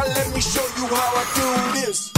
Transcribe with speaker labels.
Speaker 1: let me show you how I do this.